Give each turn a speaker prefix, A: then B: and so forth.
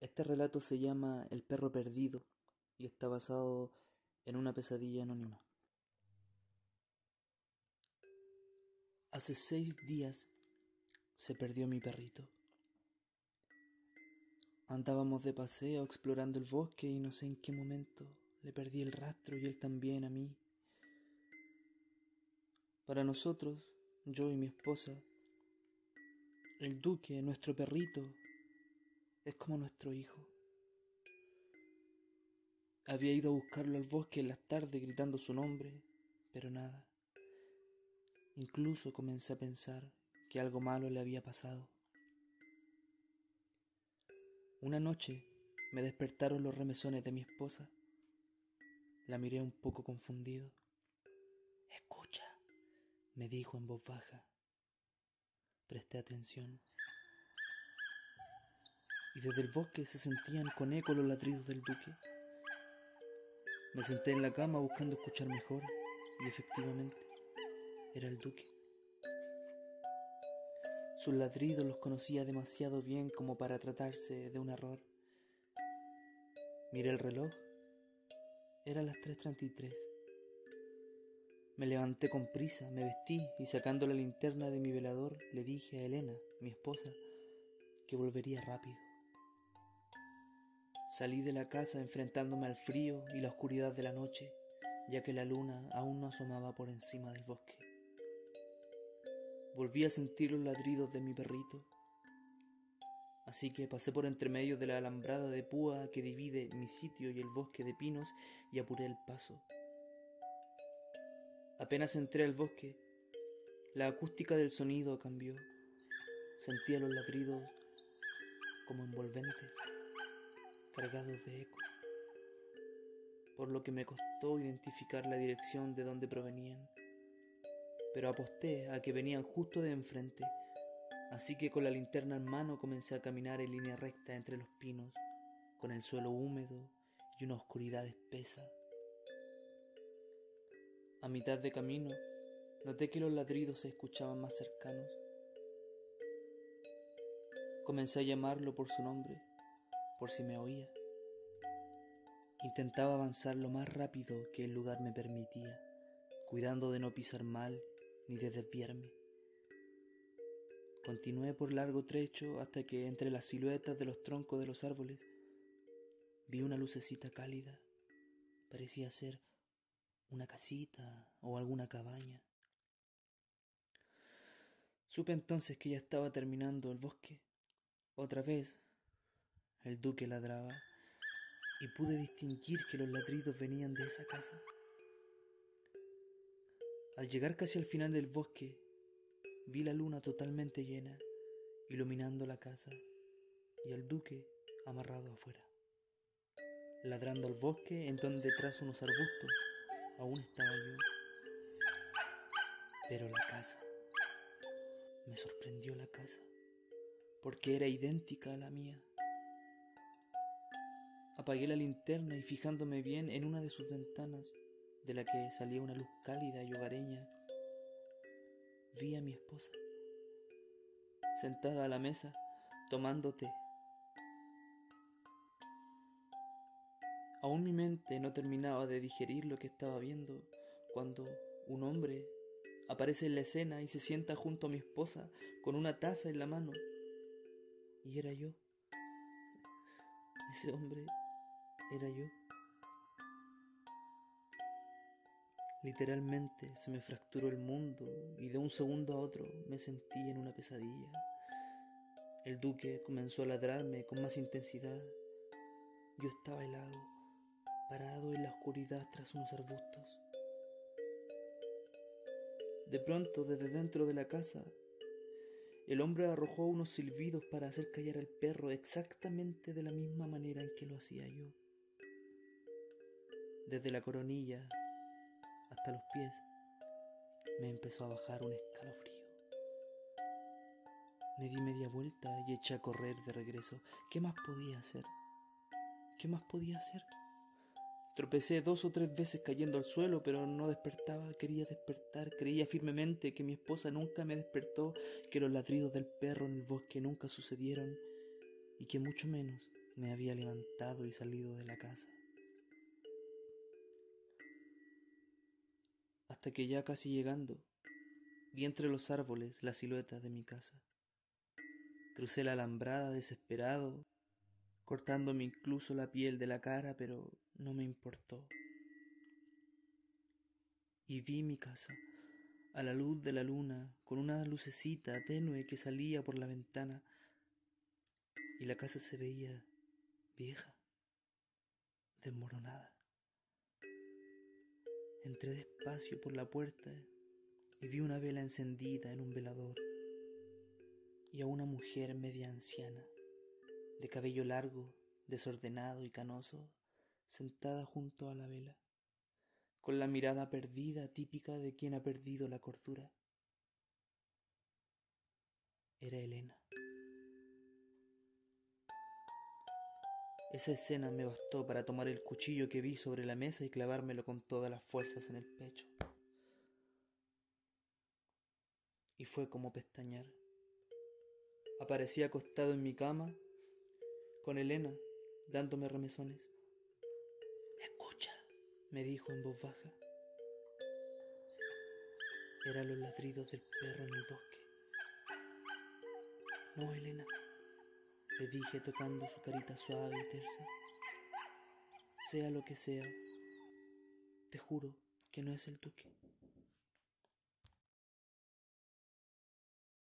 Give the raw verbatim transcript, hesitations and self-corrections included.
A: Este relato se llama El perro perdido y está basado en una pesadilla anónima. Hace seis días se perdió mi perrito. Andábamos de paseo explorando el bosque y no sé en qué momento le perdí el rastro y él también a mí. Para nosotros, yo y mi esposa, el Duque, nuestro perrito, es como nuestro hijo. Había ido a buscarlo al bosque en las tardes gritando su nombre, pero nada. Incluso comencé a pensar que algo malo le había pasado. Una noche me despertaron los remesones de mi esposa. La miré un poco confundido. «Escucha», me dijo en voz baja. Presté atención. Y desde el bosque se sentían con eco los ladridos del Duque. Me senté en la cama buscando escuchar mejor, y efectivamente, era el Duque. Sus ladridos los conocía demasiado bien como para tratarse de un error. Miré el reloj. Era las tres treinta y tres. Me levanté con prisa, me vestí y sacando la linterna de mi velador le dije a Elena, mi esposa, que volvería rápido. Salí de la casa enfrentándome al frío y la oscuridad de la noche, ya que la luna aún no asomaba por encima del bosque. Volví a sentir los ladridos de mi perrito, así que pasé por entre medio de la alambrada de púa que divide mi sitio y el bosque de pinos y apuré el paso. Apenas entré al bosque, la acústica del sonido cambió. Sentía los ladridos como envolventes, cargados de eco, por lo que me costó identificar la dirección de donde provenían. Pero aposté a que venían justo de enfrente, así que con la linterna en mano comencé a caminar en línea recta entre los pinos, con el suelo húmedo y una oscuridad espesa. A mitad de camino, noté que los ladridos se escuchaban más cercanos. Comencé a llamarlo por su nombre, por si me oía. Intentaba avanzar lo más rápido que el lugar me permitía, cuidando de no pisar mal ni de desviarme. Continué por largo trecho hasta que entre las siluetas de los troncos de los árboles vi una lucecita cálida. Parecía ser una casita o alguna cabaña. Supe entonces que ya estaba terminando el bosque. Otra vez el Duque ladraba y pude distinguir que los ladridos venían de esa casa. Al llegar casi al final del bosque, vi la luna totalmente llena, iluminando la casa y al Duque amarrado afuera, ladrando al bosque en donde tras unos arbustos aún estaba yo. Pero la casa, me sorprendió la casa, porque era idéntica a la mía. Apagué la linterna y fijándome bien en una de sus ventanas, de la que salía una luz cálida y hogareña, vi a mi esposa, sentada a la mesa, tomando té. Aún mi mente no terminaba de digerir lo que estaba viendo, cuando un hombre aparece en la escena y se sienta junto a mi esposa con una taza en la mano. Y era yo. Ese hombre era yo. Literalmente se me fracturó el mundo y de un segundo a otro me sentí en una pesadilla. El Duque comenzó a ladrarme con más intensidad. Yo estaba helado, parado en la oscuridad tras unos arbustos. De pronto, desde dentro de la casa, el hombre arrojó unos silbidos para hacer callar al perro exactamente de la misma manera en que lo hacía yo. Desde la coronilla hasta los pies me empezó a bajar un escalofrío. Me di media vuelta y eché a correr de regreso. ¿Qué más podía hacer? ¿Qué más podía hacer? Tropecé dos o tres veces cayendo al suelo, pero no despertaba. Quería despertar. Creía firmemente que mi esposa nunca me despertó, que los ladridos del perro en el bosque nunca sucedieron y que mucho menos me había levantado y salido de la casa. Hasta que ya casi llegando, vi entre los árboles la silueta de mi casa. Crucé la alambrada desesperado, cortándome incluso la piel de la cara, pero no me importó. Y vi mi casa, a la luz de la luna, con una lucecita tenue que salía por la ventana, y la casa se veía vieja, desmoronada. Entré despacio por la puerta y vi una vela encendida en un velador y a una mujer media anciana, de cabello largo, desordenado y canoso, sentada junto a la vela, con la mirada perdida típica de quien ha perdido la cordura. Era Elena. Esa escena me bastó para tomar el cuchillo que vi sobre la mesa y clavármelo con todas las fuerzas en el pecho. Y fue como pestañear. Aparecí acostado en mi cama, con Elena, dándome remesones. «Escucha», me dijo en voz baja. Eran los ladridos del perro en el bosque. «No, Elena», le dije tocando su carita suave y tersa. «Sea lo que sea, te juro que no es el duque».